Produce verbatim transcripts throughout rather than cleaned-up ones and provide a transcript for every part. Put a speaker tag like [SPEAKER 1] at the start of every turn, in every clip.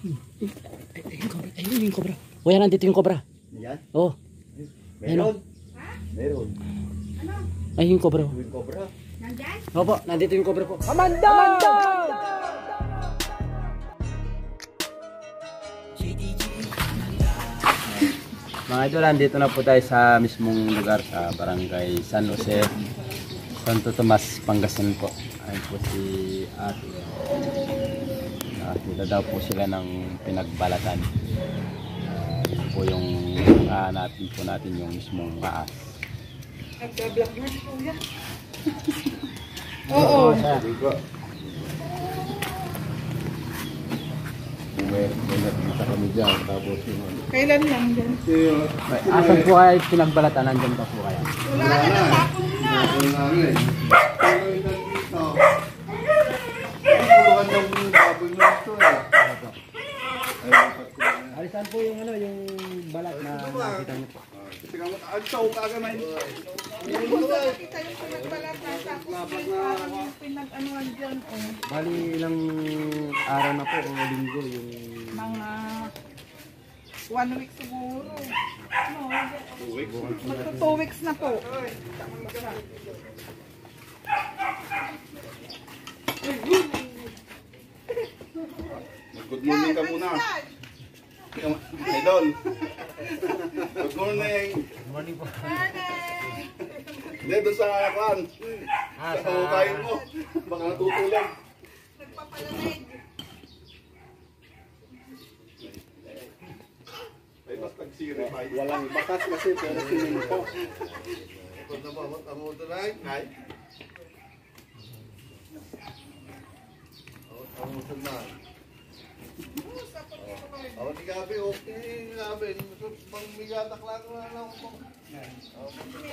[SPEAKER 1] Ayun yung cobra. Ayun yung cobra. Kuya, nandito yung cobra.
[SPEAKER 2] Yan?
[SPEAKER 1] Oo.
[SPEAKER 2] Meron? Meron.
[SPEAKER 3] Ano?
[SPEAKER 1] Ayun yung cobra.
[SPEAKER 2] Yung cobra.
[SPEAKER 3] Nandyan?
[SPEAKER 1] Opo, nandito yung cobra po. Amanda! Amanda! Mga idol, nandito na po tayo sa mismong lugar sa Barangay San Jose, Santo Tomas, Pangasinan po. Ayun po si Ate. Nakakita daw po sila ng pinagbalatan. Uh, yun po yung hahanapin po natin yung mismong maas.
[SPEAKER 3] Nagka-block na si Kuya. Oo.
[SPEAKER 2] May nakita kami dyan. Tapos yung ano.
[SPEAKER 3] Kailan lang dyan?
[SPEAKER 1] Asan po kayo pinagbalatan? Nandyan pa po kaya?
[SPEAKER 3] Wala na, natapon na.
[SPEAKER 2] Natapon namin. Pero yung dito. Tulungan daw yung baboy mo ito eh.
[SPEAKER 1] Alisan po yung ano, yung balat na nakita niyo po.
[SPEAKER 2] Tingnan mo, ang tao ka agad na yun.
[SPEAKER 3] Hindi ko sa nakita yung pinagbalatan. Tapos may parang yung pinag-anuan dyan. Oh.
[SPEAKER 1] Bali ilang araw na po o linggo yung
[SPEAKER 3] Mga one week siguro. No, magto two weeks na po.
[SPEAKER 2] Good morning ka muna. Idol. Good morning.
[SPEAKER 1] Good morning po.
[SPEAKER 3] Morning!
[SPEAKER 2] Hindi, doon sa kwan. Sa kain mo. Baka natutulang.
[SPEAKER 3] Nagpapalamig.
[SPEAKER 2] Ay, mas nag-certify. Walang bakas kasi, pero sininto. Kung namamot ang mo ito na, ay. Ang mo ito na. Oh, di gabi, okay, gabi. Pang migatak lang na lang ako. Oh,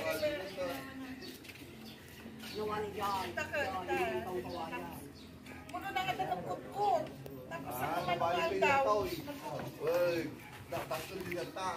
[SPEAKER 4] Nawan dyan.
[SPEAKER 3] Puno na nga ng kutkot. Tapos
[SPEAKER 2] ah,
[SPEAKER 3] ang
[SPEAKER 2] nabalik
[SPEAKER 3] manual
[SPEAKER 2] yung
[SPEAKER 3] daw.
[SPEAKER 2] tao eh. Uy, taktakot din yung tao.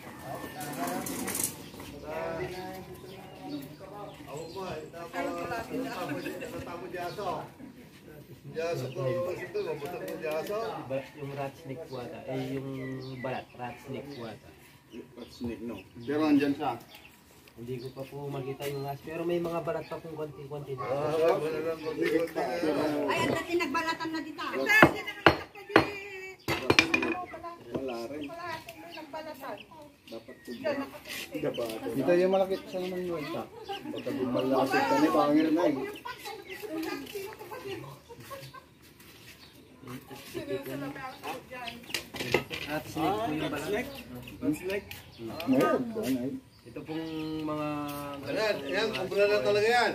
[SPEAKER 2] Ako mo eh, natamo diyaso. Diyaso ko, ito, mabutak mo diyaso.
[SPEAKER 1] Yung rat snake po ata, eh yung balat, rat snake po ata.
[SPEAKER 2] Rat snake, no? Pero andyan siya.
[SPEAKER 1] Hindi ko pa po makita yung as, pero may mga balat pa pong konti-konti.
[SPEAKER 2] Ah, wala lang konti-konti na yun.
[SPEAKER 4] Ay, ang dati nagbalatan na dito.
[SPEAKER 3] Ang dami na naman kapatid.
[SPEAKER 2] Wala rin.
[SPEAKER 3] Palahating mo ng balatan.
[SPEAKER 2] Dapat
[SPEAKER 3] Yan, nakatisip.
[SPEAKER 2] dito yung malaki sa naman yun. Baka bumalasik ka na, pangir na eh.
[SPEAKER 1] Rat snake po yung balat.
[SPEAKER 2] Rat snake? Meron, doon ay.
[SPEAKER 1] Ito pong mga
[SPEAKER 2] Ayan, yan, kumpula na talaga yan.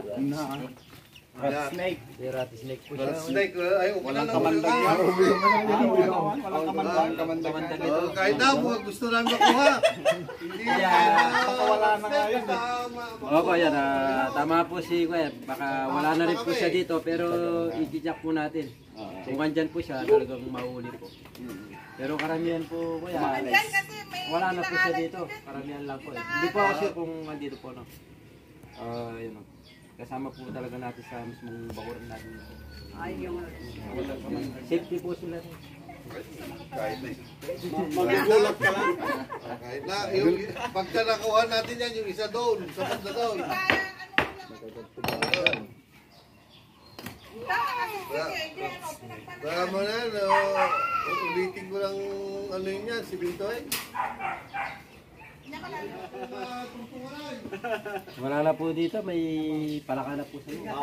[SPEAKER 1] rat snake. Yung rat snake po siya.
[SPEAKER 2] Rat snake, ay, walang
[SPEAKER 5] kamandag yan.
[SPEAKER 2] Walang kamandag.
[SPEAKER 1] Kamandag ito.
[SPEAKER 2] Oh, kahit na, gusto lang makuha. Hindi
[SPEAKER 5] Pakawala na nga yun.
[SPEAKER 1] Opo, yan. ah, tama po si Kuya. Baka wala na rin po siya dito, pero i-check po natin. Kung andyan po siya, talagang mahuli po. Pero karamihan po, Kuya,
[SPEAKER 3] Yan kasi may
[SPEAKER 1] wala na po siya dito. Karamihan lang po. Eh. Hindi po ako sure kung andito po, no? Ah, yun, no? Kasama po talaga natin sa mismong bakuran natin.
[SPEAKER 4] Ay, yung...
[SPEAKER 1] Safety po sila.
[SPEAKER 2] Kahit na. Magugulat ka lang. Kahit na, yung pagka nakuha natin yan, yung isa doon, sa banda doon. Kaya mo na, no, ulitin ko lang ano yun yan, si Bintoy.
[SPEAKER 1] Wala na po dito, may palaka na po sa inyo.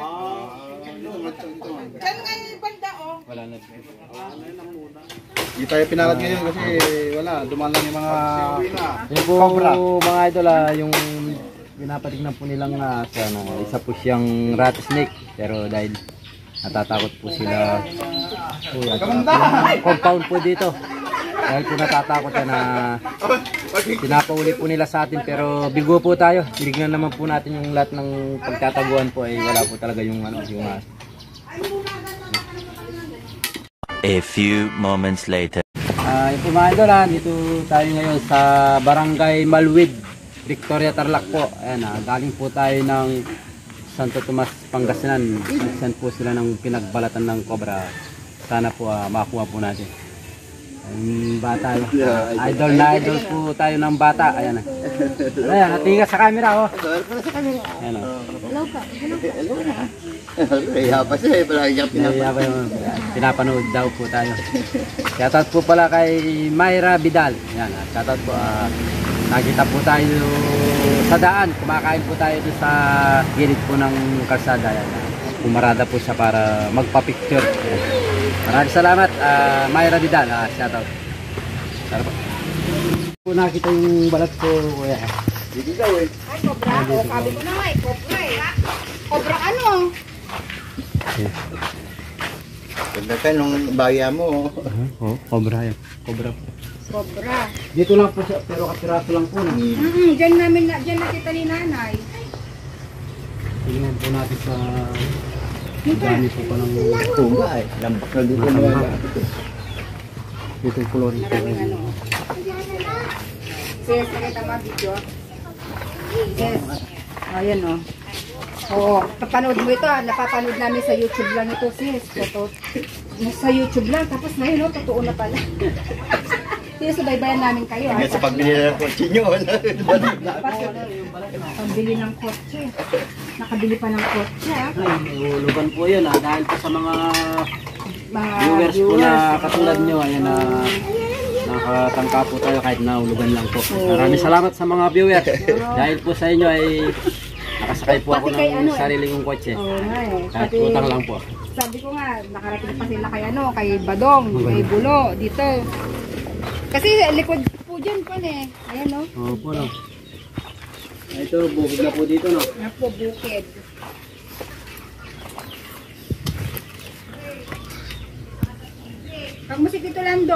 [SPEAKER 3] Diyan nga yung banda, oh.
[SPEAKER 1] Wala na po.
[SPEAKER 5] Hindi tayo pinalat ngayon kasi wala, dumaan lang yung mga
[SPEAKER 1] Yung po mga idol, ah, yung pinapatignan po nilang na sa ano, isa po siyang rat snake. Pero dahil natatakot po sila po, at, uh, compound po dito. Dahil po natatakot na pinapauli po nila sa atin, pero bigo po tayo. Tinignan naman po natin yung lahat ng pagtataguan po ay wala po talaga yung ano, yung uh,
[SPEAKER 6] A few moments later.
[SPEAKER 1] Ah, uh, ito mga idol, ah, dito tayo ngayon sa Barangay Malwid, Victoria, Tarlac po. Ayan, ah, galing po tayo ng Santo Tomas, Pangasinan. Saan po sila ng pinagbalatan ng cobra. Sana po ah, makuha po natin. Yung bata. Idol na idol po tayo ng bata. Ayan na. Ayan, natinga sa camera, oh. Ayan, oh.
[SPEAKER 4] Hello ka. Hello ka.
[SPEAKER 5] Kaya pa siya eh, palagi siya
[SPEAKER 1] Pinapa yung, pinapanood daw po tayo. Shoutout po pala kay Myra Vidal. Yan, shoutout po. Uh, nakita po tayo sa daan. Kumakain po tayo doon sa gilid po ng kalsada. Yan. Pumarada po siya para magpa-picture. Yan. Maraming salamat, uh, Myra Vidal. Uh, shoutout. Tara po. Po nakita yung balat ko, kuya.
[SPEAKER 5] Dito daw eh.
[SPEAKER 3] Ay, cobra. O, sabi ko na nga eh, cobra eh. Cobra ano?
[SPEAKER 5] Ganda ka nung baya mo.
[SPEAKER 1] Oh, cobra yan. Cobra po.
[SPEAKER 3] Cobra.
[SPEAKER 1] Dito lang po siya, pero kapiraso lang po na.
[SPEAKER 3] Mm-hmm. Diyan namin, na, diyan nakita ni nanay.
[SPEAKER 1] Tingnan po natin sa dami po pa ng
[SPEAKER 5] Tunga eh. Lambak na dito mga.
[SPEAKER 1] dito yung coloring po.
[SPEAKER 3] Maraming ano. Sis, nakita mo video? Yes. Ayan o. Oo, papanood mo ito ah. Napapanood namin sa YouTube lang ito sis. Ito, sa YouTube lang. Tapos ngayon o, totoo na pala. Sige, subaybayan namin kayo ah.
[SPEAKER 5] Sa pagbili na ng kotse nyo.
[SPEAKER 3] Pambili ng kotse. Nakabili pa ng kotse ah.
[SPEAKER 1] Ay, ulugan po yun ah. Dahil po sa mga
[SPEAKER 3] Mga
[SPEAKER 1] viewers po na katulad nyo. Ayan na nakatangka po tayo kahit naulugan lang po. Maraming salamat sa mga viewers. Dahil po sa inyo ay nakasakay po ako
[SPEAKER 3] Pati kay ano
[SPEAKER 1] ng
[SPEAKER 3] eh.
[SPEAKER 1] sarili kong kotse.
[SPEAKER 3] Oo nga eh.
[SPEAKER 1] Kahit
[SPEAKER 3] Pati-
[SPEAKER 1] utang lang po.
[SPEAKER 3] Sabi ko nga, nakarating pa sila kay ano, kay Badong, kay Bulo, dito. Kasi likod po dyan pa eh. Ayan o.
[SPEAKER 1] Oo po no. Ito, bukid na po dito no.
[SPEAKER 3] Yan po, bukid. Pagmusik dito Lando.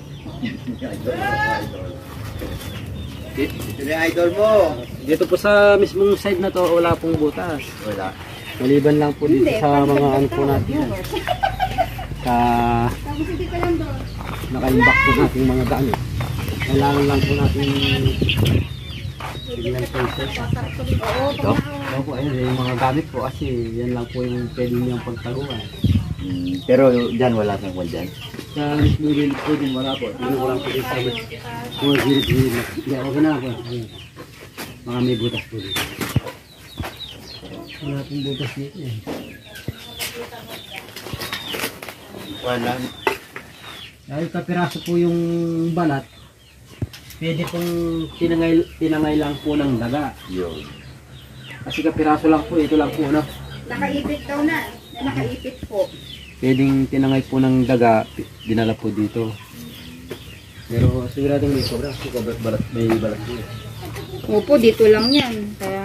[SPEAKER 5] Ito na yung idol mo.
[SPEAKER 1] Dito po sa mismong side na to, wala pong butas.
[SPEAKER 5] Wala.
[SPEAKER 1] Maliban lang po dito
[SPEAKER 3] Hindi,
[SPEAKER 1] sa
[SPEAKER 3] pag-
[SPEAKER 1] mga ano
[SPEAKER 3] pag-
[SPEAKER 1] po natin.
[SPEAKER 3] viewers.
[SPEAKER 1] Sa
[SPEAKER 3] Pagmusik dito Lando.
[SPEAKER 1] naka-imbak po natin mga daan eh. Kailangan lang po natin signal sensor.
[SPEAKER 3] Oo,
[SPEAKER 1] Ito,
[SPEAKER 3] pag
[SPEAKER 1] ito po, ayun, yung mga gamit po kasi yan lang po yung pwede niyang pagtaguan.
[SPEAKER 5] Hmm, pero dyan wala kang wal dyan.
[SPEAKER 1] Sa mismo gilid po din wala po. Tingnan ko lang po dito sa mga gilid-gilid. Hindi, okay na po. Ayun. Mga may butas po dito. Wala pong butas dito eh.
[SPEAKER 5] Wala.
[SPEAKER 1] Dahil kapiraso po yung balat, pwede pong tinangay, tinangay lang po ng daga.
[SPEAKER 5] Yun.
[SPEAKER 1] Kasi kapiraso lang po, ito lang po, no?
[SPEAKER 3] nakaipit daw na. Nakaipit po.
[SPEAKER 1] Pwedeng tinangay po ng daga, pi- dinala po dito. Pero siguradong may sobra, kasi balat, balat, may balat dito.
[SPEAKER 3] Opo, dito lang yan. Kaya...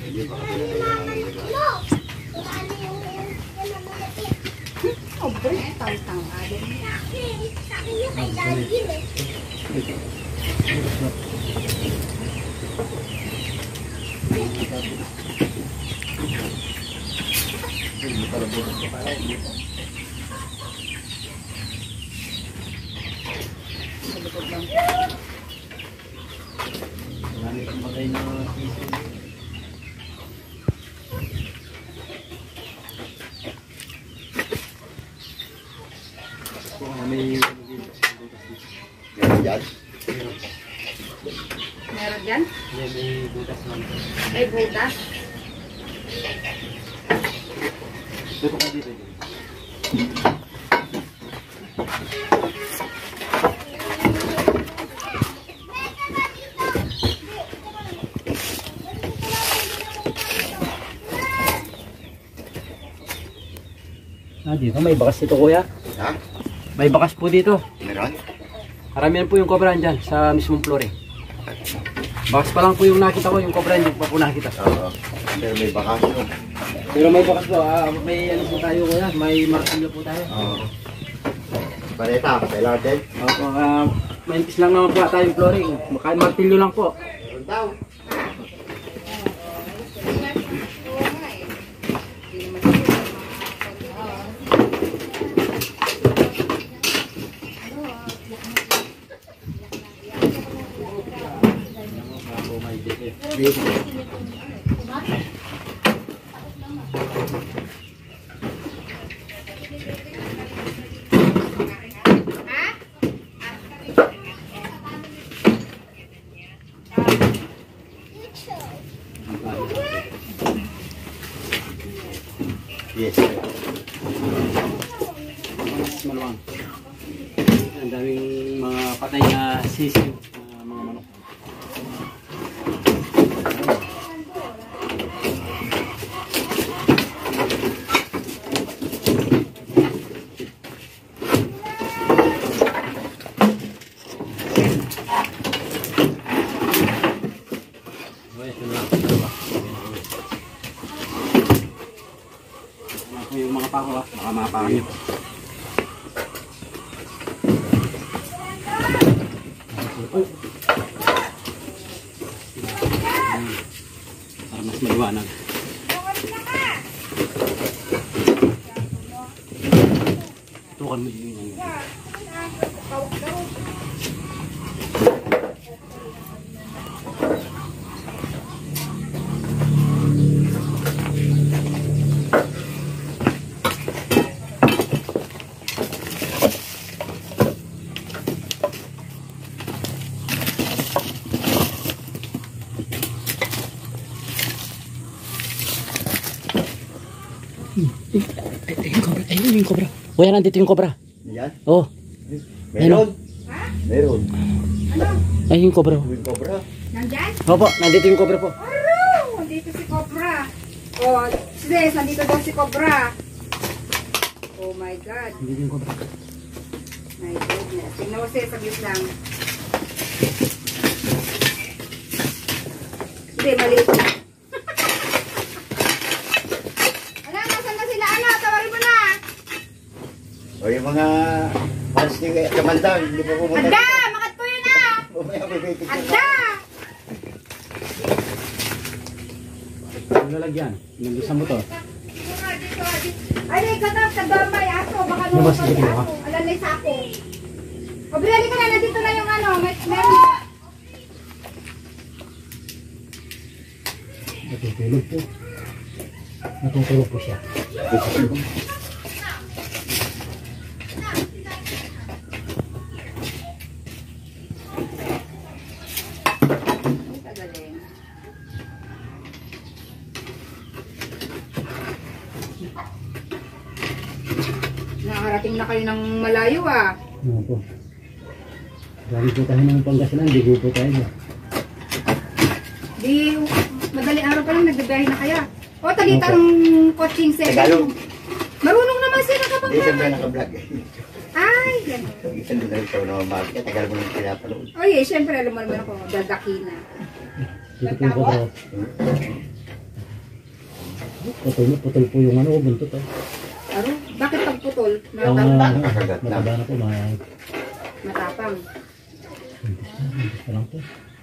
[SPEAKER 3] Oh, boy, tang-tang.
[SPEAKER 1] Marami pong bagay na piso. Kung may
[SPEAKER 5] Meron dyan.
[SPEAKER 3] Meron dyan?
[SPEAKER 1] Yan, may butas lang.
[SPEAKER 3] Ay, butas.
[SPEAKER 1] Dito ka dito. dito. Ah, dito may bakas dito kuya.
[SPEAKER 5] Ha?
[SPEAKER 1] May bakas po dito.
[SPEAKER 5] Meron?
[SPEAKER 1] Karamihan po yung cobra dyan sa mismong floor eh. Bakas pa lang po yung nakita ko, yung cobra hindi ko pa po nakita.
[SPEAKER 5] Oo. Pero may bakasyon.
[SPEAKER 1] Pero may bakas po, ah, may ano po tayo kuya, may martilyo po tayo.
[SPEAKER 5] Oo. Pareta, kailangan din.
[SPEAKER 1] Opo, uh, maintis lang naman po tayong flooring. Maka martilyo lang po.
[SPEAKER 5] Meron daw.
[SPEAKER 1] Yes. Mas maluwang. Ang daming mga patay na sisiw, uh, mga manok. Yung mga pako ha, baka mapakan nyo. Para mas maliwanag. Tukan mo yun yung ayun yung cobra. O yan, nandito yung cobra.
[SPEAKER 5] Yan?
[SPEAKER 1] Oh.
[SPEAKER 5] Meron? Meron.
[SPEAKER 1] Ay, yung cobra.
[SPEAKER 5] Yung cobra.
[SPEAKER 3] Nandyan?
[SPEAKER 1] Opo, nandito yung cobra po.
[SPEAKER 3] Aro! Nandito si Cobra. Oh, sis, nandito daw si Cobra. Oh my God.
[SPEAKER 1] Nandito yung cobra.
[SPEAKER 3] My goodness. Tingnan mo sis, saglit lang. Hindi, maliit na. Ano, nasan na sila? Ano, tawarin mo na.
[SPEAKER 5] O yung mga fans ni Kamandang, hindi pa pumunta.
[SPEAKER 3] Ada! Makatuyo na!
[SPEAKER 5] Mamaya may picture.
[SPEAKER 3] Ada!
[SPEAKER 1] Ano lalagyan? Nandito sa motor.
[SPEAKER 3] Ay, may katap, kadamay ako. Baka naman pa si ako. Alalay sa ako. O, bilali ka na. Nandito na yung ano. May, meron.
[SPEAKER 1] Natutulog po. Natutulog po siya.
[SPEAKER 3] Tagaling. Nakarating na kayo ng malayo ah.
[SPEAKER 1] Ano po? Galing po tayo ng Pangasinan, di po tayo.
[SPEAKER 3] Di, madaling araw pa lang nagbibiyahe na kaya. O, talita ng coaching seven.
[SPEAKER 5] Tagalog.
[SPEAKER 3] Marunong naman siya nakapag
[SPEAKER 5] Hindi siya naka-vlog eh.
[SPEAKER 3] Ay, yan.
[SPEAKER 5] Isang doon na ikaw na mamahal ka, tagal mo nang pinapanood.
[SPEAKER 3] O, yeah, syempre, alam mo naman ako, dadaki na.
[SPEAKER 1] Dito po yung cobra. Putol, putol po yung ano, buntot ah.
[SPEAKER 3] Aro, bakit pagputol?
[SPEAKER 1] Ah,
[SPEAKER 3] Matapang.
[SPEAKER 5] Nakagat na.
[SPEAKER 1] mataba na po, ma-
[SPEAKER 3] Matapang.
[SPEAKER 1] buntis pa lang po.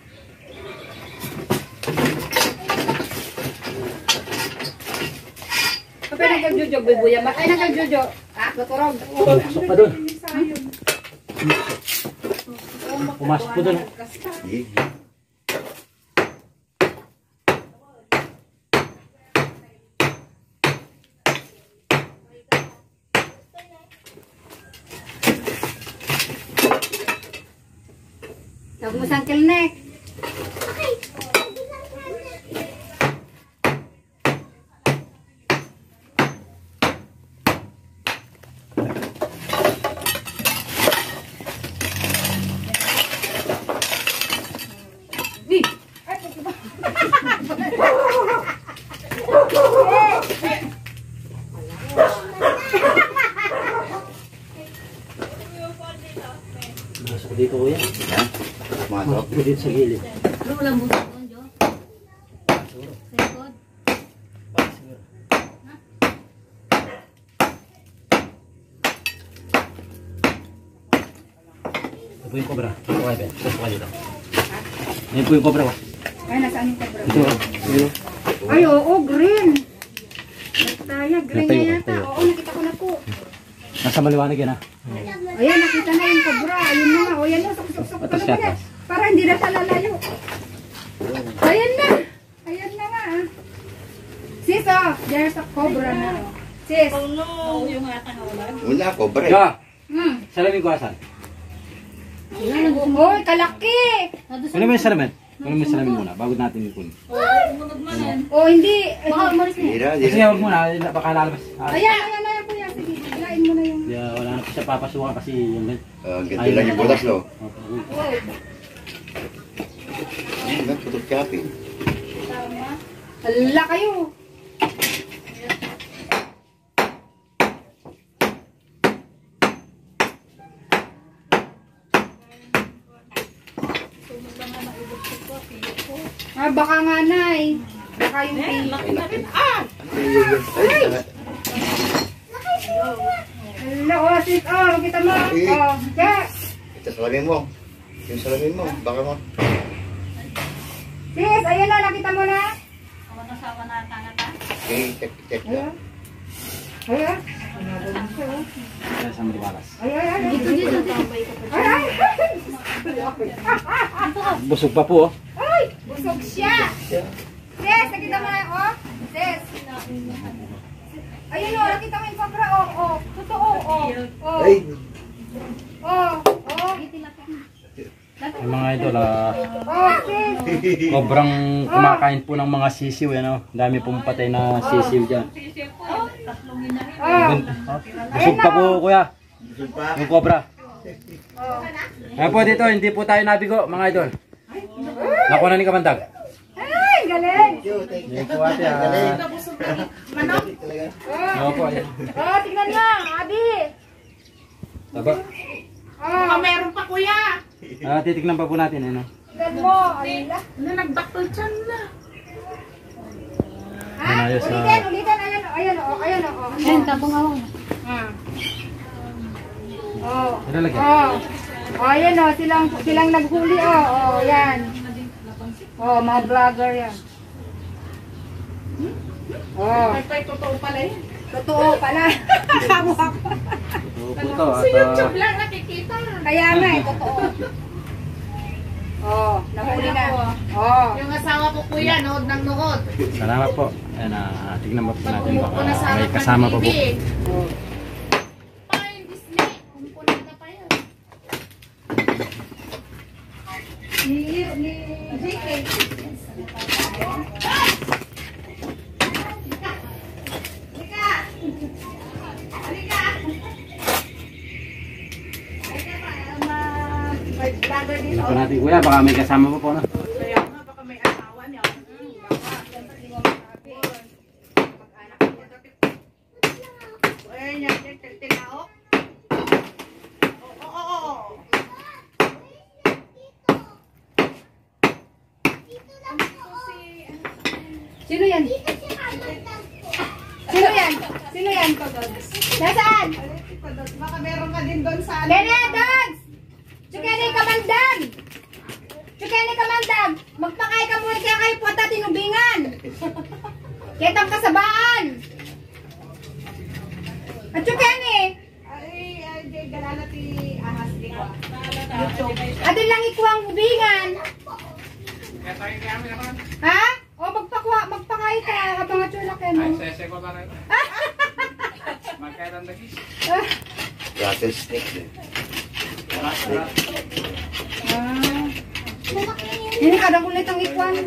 [SPEAKER 3] Kapag nagkagjujog, bibuya. Ay, nagkagjujog. Ah, naturog.
[SPEAKER 1] Pumasok pa doon. Pumasok po doon.
[SPEAKER 5] Sige.
[SPEAKER 3] Tawag mo sa Uncle Nick. Ni! Ay, pagkiba.
[SPEAKER 1] Masok dito kuya.
[SPEAKER 5] Ha? Masok.
[SPEAKER 1] Masok po dito sa gilid.
[SPEAKER 4] Pero walang buto doon, Jo. Sa likod.
[SPEAKER 1] Ito po yung cobra. Okay, Ben. Pasok ka dito. Ayan po yung cobra ko.
[SPEAKER 3] Ay, nasaan yung Cobra?
[SPEAKER 1] Ito. Ito.
[SPEAKER 3] Ay, oo, green. Nagtaya, green
[SPEAKER 1] Natayo,
[SPEAKER 3] na yata.
[SPEAKER 1] natayo.
[SPEAKER 3] Oo, nakita ko na po.
[SPEAKER 1] Nasa maliwanag yan ha.
[SPEAKER 3] Ayan, nakita na yung Cobra. Ayun na nga. O, yan na. Sok-sok-sok.
[SPEAKER 1] Atas
[SPEAKER 3] Ano
[SPEAKER 1] ka,
[SPEAKER 3] ba na?
[SPEAKER 1] atas.
[SPEAKER 3] Para hindi na siya lalayo. Ayan na. Ayan na nga. ah. Sis, oh. There's a Cobra na. oh. Sis.
[SPEAKER 5] Wala, cobra eh.
[SPEAKER 1] Ga!
[SPEAKER 3] Hmm.
[SPEAKER 1] Salamin ko asan?
[SPEAKER 3] Uy, kalaki.
[SPEAKER 4] Nado sa
[SPEAKER 1] Kunin mo yung salamin. Kunin mo yung salamin muna bago natin kunin.
[SPEAKER 3] Oh, hindi.
[SPEAKER 4] Baka umalis na.
[SPEAKER 7] Dira,
[SPEAKER 1] Kasi
[SPEAKER 7] dira.
[SPEAKER 1] huwag muna, baka lalabas. Ah,
[SPEAKER 3] Ayan, ayan, ayan, kuya. Sige, hilain mo na yung...
[SPEAKER 1] di, ah, wala na po siya papasukan kasi yung...
[SPEAKER 7] Ah, ganito lang yung butas, no?
[SPEAKER 3] Oh,
[SPEAKER 7] Yan, putot kape.
[SPEAKER 3] tama. Hala kayo. Ah, baka nga, Nay. Baka yung pay.
[SPEAKER 7] Ay,
[SPEAKER 3] Hala, oh, sis, oh, kita mo.
[SPEAKER 7] Eh.
[SPEAKER 3] Oh, yeah.
[SPEAKER 7] ito salamin mo. Yung salamin mo, baka mo.
[SPEAKER 3] Sis, ayan na, nakita mo na.
[SPEAKER 7] Okay, check, check
[SPEAKER 3] Ayan.
[SPEAKER 7] na.
[SPEAKER 3] Ayan.
[SPEAKER 1] Kaya sa Maribalas.
[SPEAKER 3] Ayan, ayan.
[SPEAKER 4] Dito, dito, dito.
[SPEAKER 3] Ayan.
[SPEAKER 1] Busog pa po, oh.
[SPEAKER 3] Ay, busog siya. Sis, nakita mo na, oh. Sis. Ayun, oh, nakita mo yung pabra, oh, oh. Totoo, oh. Oh,
[SPEAKER 7] Ay,
[SPEAKER 3] oh, oh.
[SPEAKER 1] Yung mga idol, ah,
[SPEAKER 3] Oh, sis.
[SPEAKER 1] sobrang kumakain po ng mga sisiw, yan, oh. Dami pong patay na sisiw dyan.
[SPEAKER 3] Oh,
[SPEAKER 1] Busog pa po, kuya.
[SPEAKER 7] busog pa.
[SPEAKER 1] Yung cobra.
[SPEAKER 3] oh.
[SPEAKER 1] Ayan po dito, hindi po tayo nabigo, mga idol. Nakuha na ni Kamandag.
[SPEAKER 3] Ay, galing.
[SPEAKER 1] Hindi po ate, ah.
[SPEAKER 3] Oh,
[SPEAKER 1] Oo po, ayan.
[SPEAKER 3] oh, tingnan mo, Abi.
[SPEAKER 1] Taba.
[SPEAKER 3] Oh, meron pa, kuya.
[SPEAKER 1] Ah, titignan pa po natin, ano.
[SPEAKER 3] Tingnan mo, alila.
[SPEAKER 8] Na nagbaktol dyan na.
[SPEAKER 3] Ha?
[SPEAKER 1] Ayos, ah.
[SPEAKER 3] Ulitin, ulitin, ayan, oh, ayan, oh, ayan, oh.
[SPEAKER 4] Ayun, tapong awang.
[SPEAKER 3] Ah. Oh.
[SPEAKER 1] Ilalagay.
[SPEAKER 3] Oh. Oh, ayan oh, silang silang naghuli oh. Oh, yan. Oh, mga vlogger yan. Oh,
[SPEAKER 8] Ay, totoo pala yun.
[SPEAKER 3] totoo pala. Hawak.
[SPEAKER 1] Oo po ito,
[SPEAKER 8] Sa
[SPEAKER 1] at
[SPEAKER 8] YouTube
[SPEAKER 1] ah,
[SPEAKER 8] lang nakikita.
[SPEAKER 3] Kaya nga eh, totoo. Oh, nahuli na. Oh.
[SPEAKER 8] Yung asawa ko kuya, nood ng nood.
[SPEAKER 1] salamat po. Ayan, ah, tignan po natin
[SPEAKER 8] Pag-umupo
[SPEAKER 1] baka
[SPEAKER 8] na sa
[SPEAKER 1] may
[SPEAKER 8] harap
[SPEAKER 1] kasama
[SPEAKER 8] ng
[SPEAKER 1] pa
[SPEAKER 8] T V.
[SPEAKER 1] po.
[SPEAKER 3] Oh.
[SPEAKER 8] Fine, Disney. Kumukulit na pa yan.
[SPEAKER 3] Ni ni J K.
[SPEAKER 1] Tignan po natin kuya, baka may kasama pa po, no?
[SPEAKER 8] Kaya nga, baka may asawa niya. Ayan yan, tinao. Oo, oo, oo.
[SPEAKER 3] Sino yan? Sino yan? Sino yan? Nasaan?
[SPEAKER 8] Baka meron ka din doon sa
[SPEAKER 3] Bene, dogs! Chukene kamandam! Chukene kamandam! Magpakay ka muna kaya kayo puwata tinubingan! Ketang kasabaan! At chukene!
[SPEAKER 8] Ay, ay, di, galala ti ahas di ko.
[SPEAKER 3] Adin lang ikuang ubingan! Ha? O magpakwa, magpakay ka kapag nga chula ka mo.
[SPEAKER 7] Rattlesnake din.
[SPEAKER 3] Ah. Hindi ka kulit ang ikuan.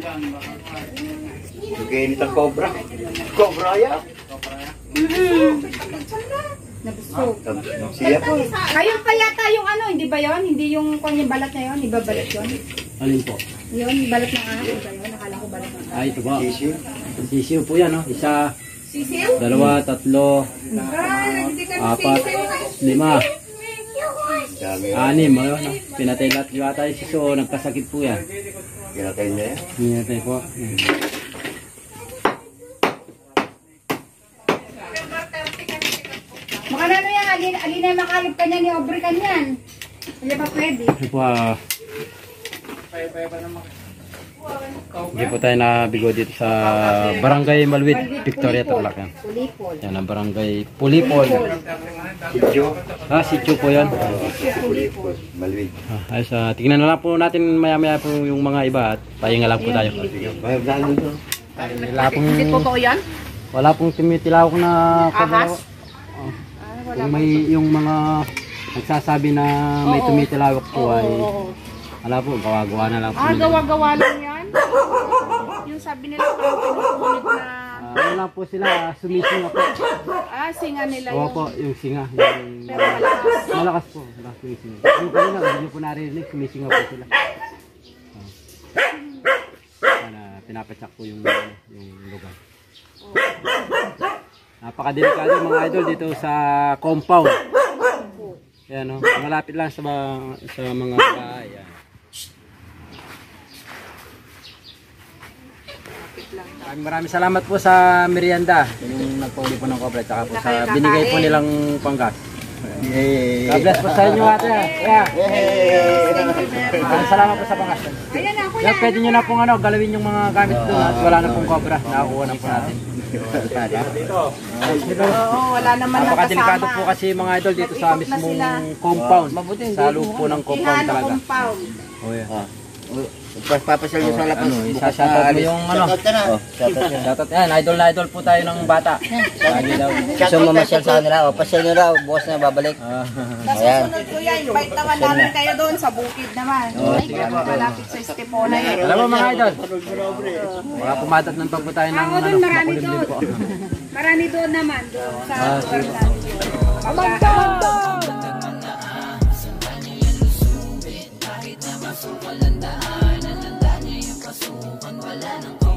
[SPEAKER 7] Okay, nitang cobra. Cobra ya.
[SPEAKER 3] Mm-mm. Nabusog.
[SPEAKER 7] Siya po.
[SPEAKER 3] Ayun pa yata yung ano, hindi ba yon? Hindi yung kung yung balat na yon, iba balat yon.
[SPEAKER 1] Alin po?
[SPEAKER 3] Yun, balat ng ahas, iba yun. Nakala ko balat ng ahas.
[SPEAKER 1] Ay, ito po.
[SPEAKER 7] Sisiw.
[SPEAKER 1] Sisiw po yan, no? Isa, dalawa, tatlo, apat, lima,
[SPEAKER 7] Dami.
[SPEAKER 1] anim, ano? no? Pinatay lahat yung ata yung siso, nagkasakit po yan.
[SPEAKER 7] Kinatay niya yan.
[SPEAKER 1] Pinatay po. Yan.
[SPEAKER 3] Baka na ano yan, alin, alin na makalip ka niya ni Aubrey ka niyan. Hindi pa pwede.
[SPEAKER 1] Ito po, ah, hindi po tayo nabigo dito sa Barangay Malwid, Victoria, Tarlac. Yan.
[SPEAKER 3] Pulipol.
[SPEAKER 1] Yan ang Barangay Pulipol.
[SPEAKER 7] Sityo.
[SPEAKER 1] Ah, sityo po yan.
[SPEAKER 7] Pulipol. Malwid.
[SPEAKER 1] Ah, ayos, ah, tignan na lang po natin maya-maya po yung mga iba at pahinga lang po tayo.
[SPEAKER 7] Bayag na ano to?
[SPEAKER 1] Wala pong,
[SPEAKER 8] Totoo yan?
[SPEAKER 1] wala pong tumitilawak na kabaro. Oh. Kung may yung mga nagsasabi na may tumitilawak po ay wala po, gawa-gawa na lang po.
[SPEAKER 8] Ah,
[SPEAKER 1] nila.
[SPEAKER 8] gawa-gawa lang yan? Yung
[SPEAKER 3] yung sabi nila parang pinupunit na...
[SPEAKER 1] Ah, ano lang po sila, sumisinga po.
[SPEAKER 3] Ah, singa nila
[SPEAKER 1] Oo
[SPEAKER 3] yung...
[SPEAKER 1] po, yung singa. Yung,
[SPEAKER 3] Pero malakas.
[SPEAKER 1] malakas po, malakas yung singa. Yung kanina, hindi nyo po narinig, sumisinga po sila. Sana pinapatsak po yung, yung lugar. Napakadelikado mga idol dito sa compound. Ayan o, malapit lang sa, sa mga bahay. Ayan. Maraming maraming salamat po sa merienda. Yung nagpauli po ng cobra, tsaka po sa binigay po nilang panggas. God bless po sa inyo ate. Yeah. Maraming salamat po sa panggas.
[SPEAKER 3] Ayan na, kuya.
[SPEAKER 1] Yan, pwede nyo na pong ano, galawin yung mga gamit doon at wala na pong cobra. Nakakuha na po natin.
[SPEAKER 3] Oo, wala naman ang
[SPEAKER 1] Napakadelikado
[SPEAKER 3] kasama.
[SPEAKER 1] po kasi mga idol dito sa mismong compound. Sa loob po ng compound
[SPEAKER 3] Ihano
[SPEAKER 1] talaga.
[SPEAKER 3] compound.
[SPEAKER 1] Oh, yeah.
[SPEAKER 7] Papasal nyo sa labas.
[SPEAKER 1] Ano, isa-shoutout mo yung ano.
[SPEAKER 7] Oh, shoutout yan.
[SPEAKER 1] Shoutout yan, idol na idol po tayo ng bata. Lagi daw.
[SPEAKER 7] Gusto mo mamasyal sa kanila. O, pasyal nyo raw. Bukas na babalik.
[SPEAKER 1] Ah,
[SPEAKER 3] Sa susunod kuya, invite naman namin kayo doon sa bukid naman.
[SPEAKER 1] Oo, sige po.
[SPEAKER 3] Malapit sa Estepona yun.
[SPEAKER 1] alam mo mga idol, baka pumatat ng pa po tayo ng
[SPEAKER 3] Ako
[SPEAKER 1] ano,
[SPEAKER 3] doon, marami
[SPEAKER 1] makulimlim
[SPEAKER 3] doon.
[SPEAKER 1] po.
[SPEAKER 3] Marami doon naman, doon sa
[SPEAKER 1] Ah,
[SPEAKER 3] lugar
[SPEAKER 1] sige.
[SPEAKER 3] namin. Amanda!
[SPEAKER 9] Kahit na masukal ang daanan, ang daan niya yung pasukan, wala nang